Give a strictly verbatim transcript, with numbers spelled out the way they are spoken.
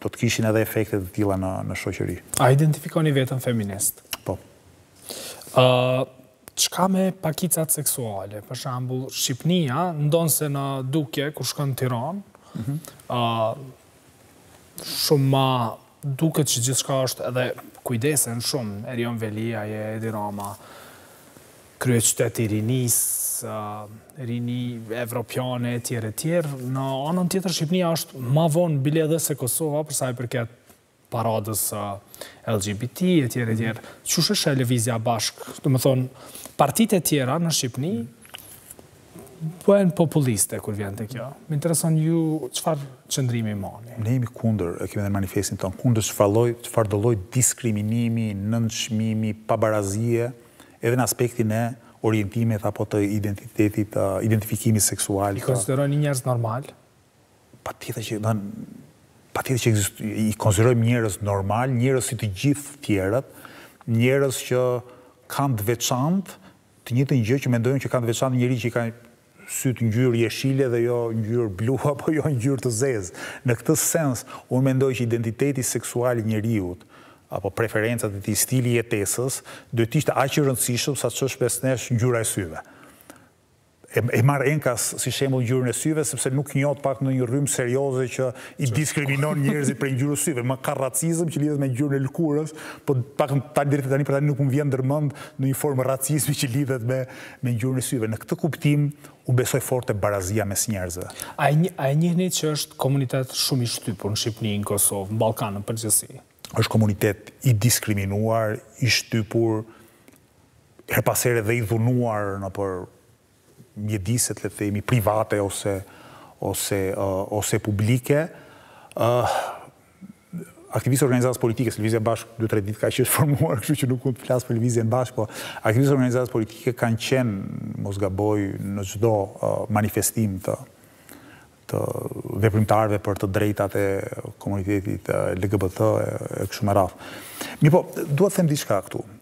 do të kishin edhe efekte të tilla në, në shoqëri. A identifikoni vetën feminist? Po. Uh, Çka me pakicat seksuale? Për shembull, Shqipnia, ndonë se në Dukje, kur shkon në Tiranë, mm -hmm. uh, shumë ma duket që gjithçka është edhe kujdesen shumë, Erion Velia, Edi Rama, kryeqytet i rinis, uh, rini evropiane, etj. etj. Në anën tjetër, Shqipnia është ma vonë bile edhe se Kosova, përsa i përket paradës uh, L G B T, etj. etj. Qysh është e lëvizja bashkë? Do të thonë, partitë e tjera në Shqipni bëhen populiste kur vjen te kjo. Më intereson ju çfarë qëndrimi mani. Ne jemi kundër, e kemi në manifestin tonë, kundër çfarë do lloj diskriminimi, nënçmimi, pabarazie, edhe në aspektin e orientimit apo të identitetit, uh, identifikimit seksual. I konsideroni njerëz normal? Patjetër që do patjetër që ekzistojnë, i konsiderojmë njerëz normal, njerëz si të gjithë tjerët, njerëz që kanë të veçantë, të njëjtën gjë që mendojnë që kanë të veçantë njëri që i ka sytë ngjyrë jeshile dhe jo ngjyrë blu apo jo ngjyrë të zezë. Në këtë sens, unë mendoj që identiteti seksual i njeriut apo preferencat e tij, stili i jetesës, duhet të ishte aq i rëndësishëm sa ç'është besnesh ngjyra e syve. E, e marr enkas si shembull ngjyrën e syve sepse nuk njoh pak në një rrymë serioze që i diskriminon njerëzit për ngjyrën e syve. Më ka racizëm që lidhet me ngjyrën e lëkurës, po pak tani deri tani për tani nuk më vjen ndërmend në një formë racizmi që lidhet me me ngjyrën e syve. Në këtë kuptim u besoj fort te barazia mes njerëzve. A e njihni që është komunitet shumë i shtypur në Shqipëri, në Kosovë, në Ballkan në përgjithësi? Është komunitet i diskriminuar, i shtypur, her pas here dhe i dhunuar në për mjediset, le të themi, private ose ose uh, ose publike. Uh, aktivistë organizatës politike, Lëvizja Bashkë dy tre ditë ka që është formuar, kështu që nuk mund të flas për Lëvizjen Bashkë, po aktivistë organizatës politike kanë qenë, mos gaboj, në çdo uh, manifestim të të veprimtarëve për të drejtat e komunitetit L G B T e kështu me radhë. Mirë po, dua të them diçka këtu.